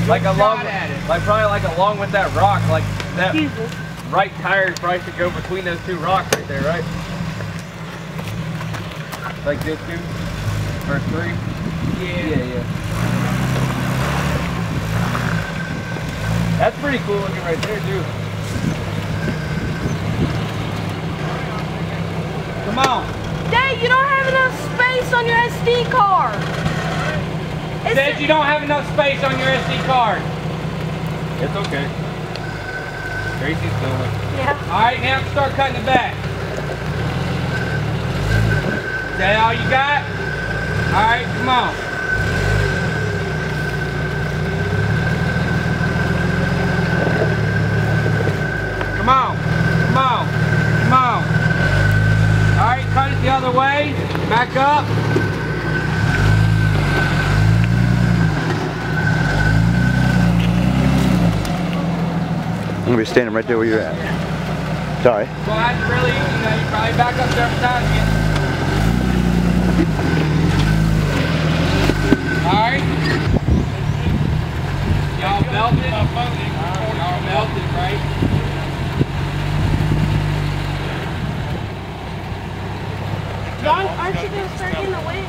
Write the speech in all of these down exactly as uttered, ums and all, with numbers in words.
Like along, like probably like along with that rock, like that right tire probably should go between those two rocks right there, right? Like this two or three. Yeah, yeah, yeah. That's pretty cool looking right there too. Come on. Dad, you don't have enough space on your S D card. It says you don't have enough space on your S D card. It's okay. Gracie's doing it. Yeah. Alright, now start cutting it back. Is that all you got? Alright, come on. Come on. Come on. Come on. Alright, cut it the other way. Back up. I'm gonna be standing right there where you're at. Sorry. Well, that's really, you know, you probably back up several times again. Alright. Y'all melted? Y'all melted, right? John, aren't you going to start getting the wind?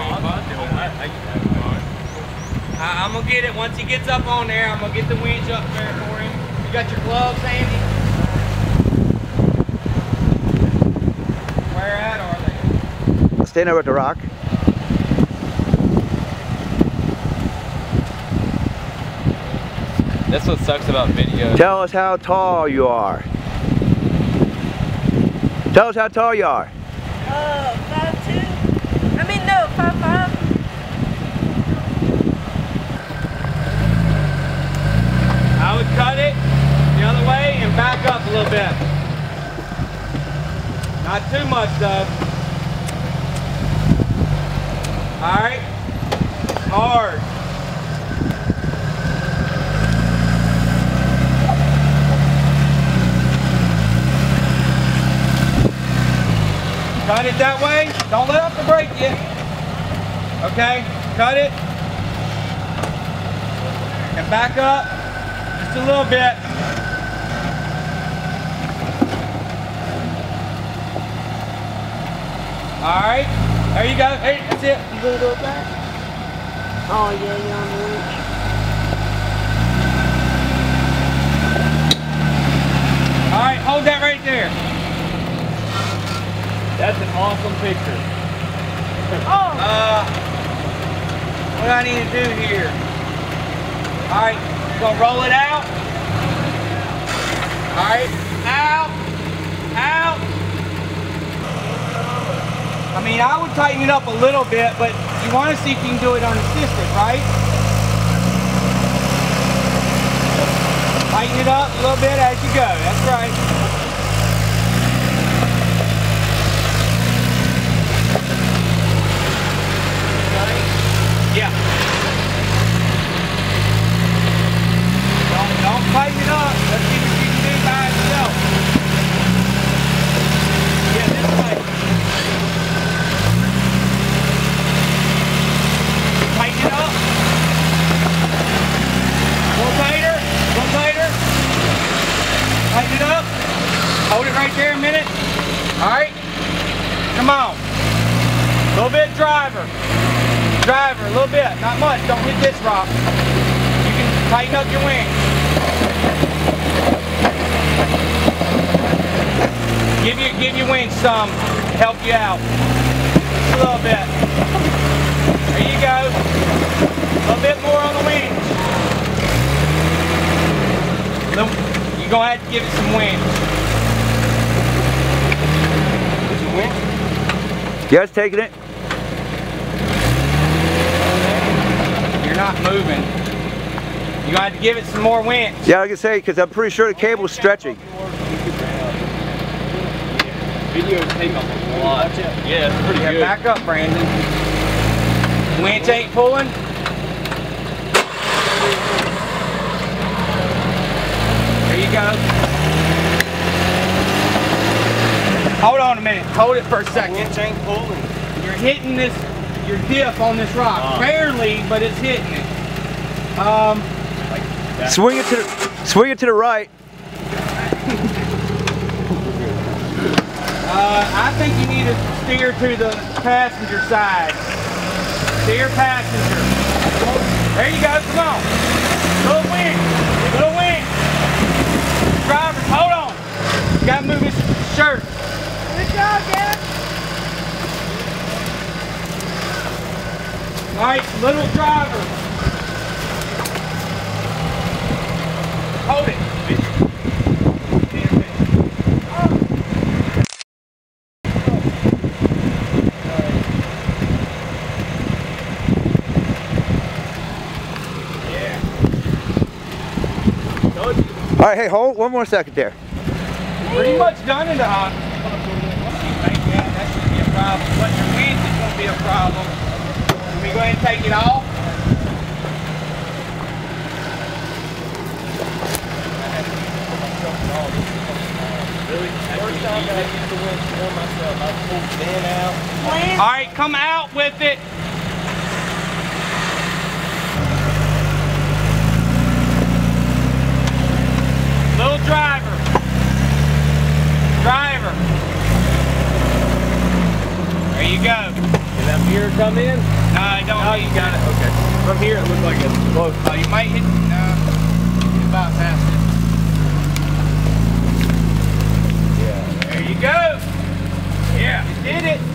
I, I'm going to get it. Once he gets up on there, I'm going to get the winch up there for him. You got your gloves, Andy? Where at are they? Stand over at the rock. That's what sucks about video. Tell us how tall you are. Tell us how tall you are. Uh, five two. I mean, no, five five. I would cut it the other way and back up a little bit. Not too much though. Alright. Hard. Cut it that way. Don't let off the brake yet. Okay, cut it. And back up just a little bit. Alright, there you go. Hey, that's it. You gonna go back? Oh yeah, you're on the winch. Alright, hold that right there. That's an awesome picture. Oh. Uh, what do I need to do here? Alright, gonna roll it out. Alright, out, out. I mean, I would tighten it up a little bit, but you want to see if you can do it unassisted, right? Tighten it up a little bit as you go, that's right. Yeah. Don't, don't tighten it up. Let's see what you can do by itself. Yeah, this way. Tighten it up. A little tighter. A little tighter. Tighten it up. Hold it right there a minute. All right. Come on. A little bit driver. Driver, a little bit, not much. Don't hit this rock. You can tighten up your wing. Give your give your wing some, help you out. Just a little bit. There you go. A little bit more on the wings. You're gonna have to give it some wind. Some wind. You guys taking it? You're not moving. You're gonna have to give it some more winch. Yeah, I can say, because I'm pretty sure the cable's stretching. Videos take a lot. Yeah, it's pretty yeah, good. Back up, Brandon. Winch ain't pulling. There you go. Hold on a minute. Hold it for a second. Winch ain't pulling. You're hitting this, your diff on this rock. Oh. Barely, but it's hitting it. Um, Like Swing it to the, swing it to the right. Uh, I think you need to steer to the passenger side. Steer passenger. There you go, come on. Little wing, little wing. Driver, hold on. You gotta move his shirt. Good job, Dad. All right, little driver. Hold it. All right, hey, hold one more second there. Pretty much done in the hospital. That shouldn't be a problem. But your wind is going to be a problem. Can we go ahead and take it off? First time I used the winch for myself, I pulled Ben out. All right, come out with it. Little driver. Driver. There you go. Did that mirror come in? No, I don't. Oh, you got it. Okay. From here, it looked like it's close. Oh, you might hit. No, it's about past it. Yeah. There you go. Yeah, you did it.